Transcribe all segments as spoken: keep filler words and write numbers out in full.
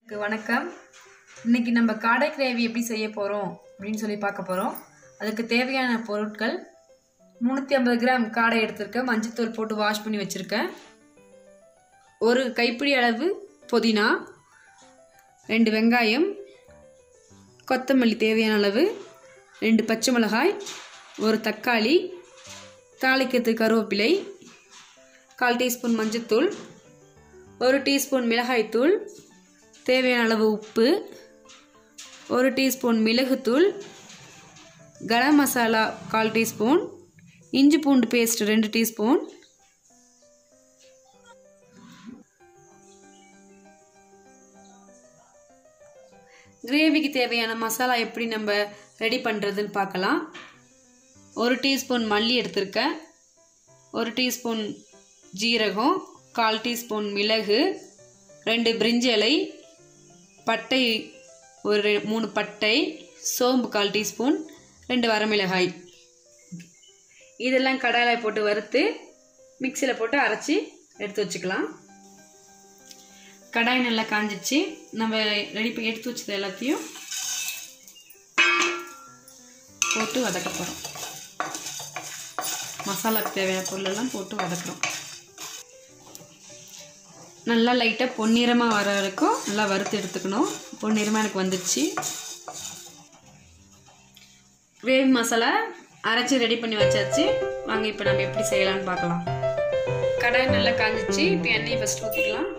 வணக்கம். இன்னைக்கு நம்ம காடை கிரேவி எப்படி செய்ய போறோம் அப்படின்னு சொல்லி பார்க்க போறோம். அதுக்கு தேவையான பொருட்கள் முந்நூற்றி ஐம்பது கிராம் காடை எடுத்திருக்கேன். மஞ்சள்தூள் போட்டு வாஷ் பண்ணி வச்சிருக்கேன். ஒரு கைப்பிடி அளவு புதினா, ரெண்டு வெங்காயம், கொத்தமல்லி தேவையான அளவு, ரெண்டு பச்சை மிளகாய், ஒரு தக்காளி, தாளிக்கிறதுக்கு கருவேப்பிலை, கால் டீஸ்பூன் மஞ்சள்தூள், ஒரு டீஸ்பூன் மிளகாய்த்தூள், தேவையான அளவு உப்பு, ஒரு டீஸ்பூன் மிளகுத்தூள், கரம் மசாலா கால் டீஸ்பூன், இஞ்சி பூண்டு பேஸ்ட் ரெண்டு டீஸ்பூன், கிரேவிக்கு தேவையான மசாலா எப்படி நம்ம ரெடி பண்ணுறதுன்னு பார்க்கலாம். ஒரு டீஸ்பூன் மல்லி எடுத்திருக்கேன், ஒரு டீஸ்பூன் ஜீரகம், கால் டீஸ்பூன் மிளகு, ரெண்டு பிரிஞ்சி இலை, பட்டை ஒரு மூணு பட்டை, சோம்பு கால் டீஸ்பூன், ரெண்டு வரமிளகாய். இதெல்லாம் கடாயில் போட்டு வறுத்து மிக்சியில் போட்டு அரைச்சி எடுத்து வச்சுக்கலாம். கடாய் நல்லா காஞ்சிச்சு. நம்ம ரெடி பண்ணி எடுத்து வச்சது எல்லாத்தையும் போட்டு வதக்க போகிறோம். மசாலாக்கு தேவையான பொருளெல்லாம் போட்டு வதக்குறோம். நல்லா லைட்டாக பொன்னிறமாக வர வரைக்கும் நல்லா வறுத்து எடுத்துக்கணும். பொன்னிறமாக எனக்கு வந்துடுச்சு. கிரேவி மசாலா அரைச்சி ரெடி பண்ணி வச்சாச்சு. வாங்க இப்போ நம்ம எப்படி செய்யலாம்னு பார்க்கலாம். கடாய் நல்லா காஞ்சிச்சு. இப்போ எண்ணெயை ஃபஸ்ட்டு ஊற்றிக்கலாம்.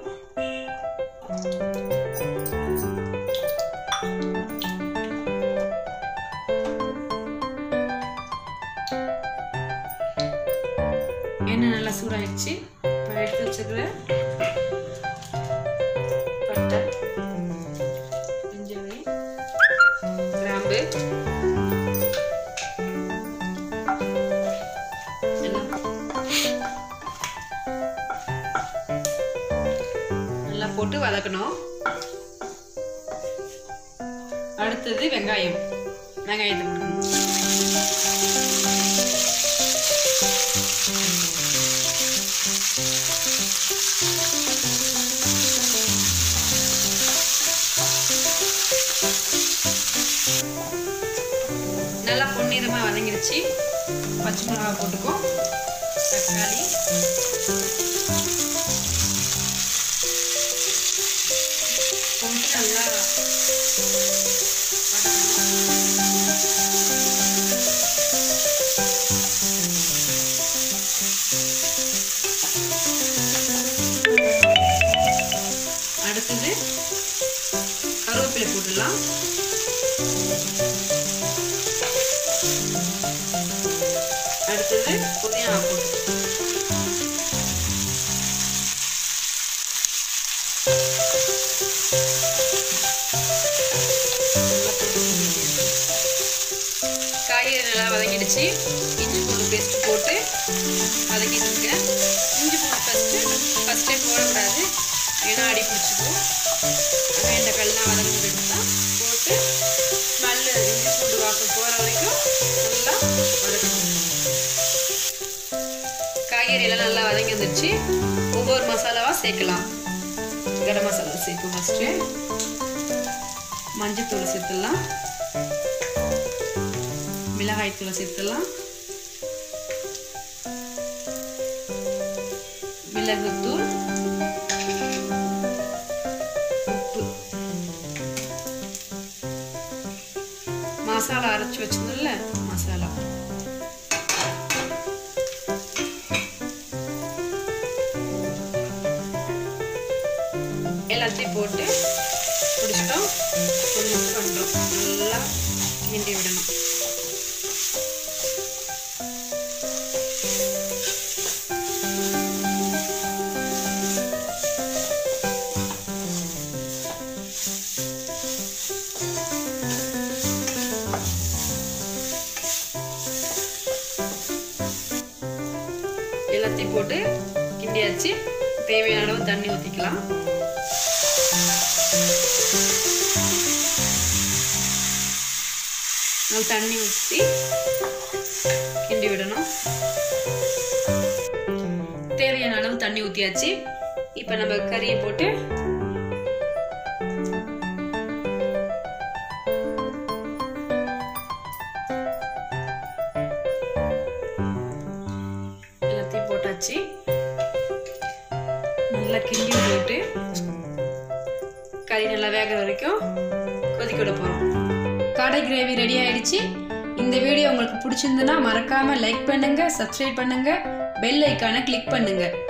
எண்ணெய் நல்லா சூடாயிடுச்சு. இப்போ எடுத்து வச்சுக்கிற பட்டை, இஞ்சி, கிராம்பு, நல்லா போட்டு வதக்கணும். அடுத்தது வெங்காயம். வெங்காயத்தை போடணும். நல்லா பொன்னிறமாக வதங்கிடுச்சு. பச்சை மிளகாய் போட்டுக்கும், தக்காளி, போட்டு நல்லா அடுத்தது கருவேப்பிலை போட்டுடலாம். அடுத்தது புதினா போட்டு காய்கறி நல்லா வதங்கிடுச்சு. இஞ்சி பூண்டு பேஸ்ட் போட்டு வதக்கிட்டு இருக்கேன். இஞ்சி பூண்டு ஃபஸ்ட்டு ஃபஸ்ட்டே போடக்கூடாது, ஏன்னா அடி பிடிச்சிக்கும். இந்த கல்லாம் வதங்கிட்டு தான் போட்டு ஸ்மெல்லு இஞ்சி பூண்டு வாசம் போகிற வரைக்கும் நல்லா வதக்கணும். காய்கறி எல்லாம் நல்லா வதங்கி வந்துடுச்சு. ஒவ்வொரு மசாலாவாக சேர்க்கலாம். கரம் மசாலா சேர்க்கும். ஃபஸ்ட்டு மஞ்சள்தூள் சேர்த்துடலாம், மிளகாய் தூளை சேர்த்துடலாம், மிளகுத்தூள், உப்பு, மசாலா அரைச்சி வச்சிருந்தோம்ல மசாலா, எல்லாத்தையும் போட்டு பிடிச்சிட்டோம். கொஞ்சம் பண்ணுறோம். நல்லா கிண்டி விடணும். எல்லாத்தையும் போட்டு கிண்டியாச்சு. தேவையான அளவு தண்ணி ஊற்றிக்கலாம். தண்ணி ஊற்றி கிண்டி விடணும். தேவையான அளவு தண்ணி ஊற்றியாச்சு. இப்போ நம்ம கறியை போட்டு வச்சு நல்லா கிண்டி விட்டுட்டு கறி நல்லா வேகிற வரைக்கும் கொதிக்க விட போகிறோம். காடை கிரேவி ரெடி ஆயிடுச்சு. இந்த வீடியோ உங்களுக்கு பிடிச்சிருந்துன்னா மறக்காம லைக் பண்ணுங்க, சப்ஸ்கிரைப் பண்ணுங்க, பெல் ஐக்கானை கிளிக் பண்ணுங்க.